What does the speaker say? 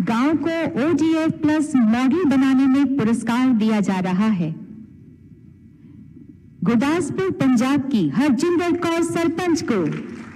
गांव को ODF plus model बनाने में पुरस्कार दिया जा रहा है। गुरदासपुर पंजाब की हरजिंदर कौर सरपंच को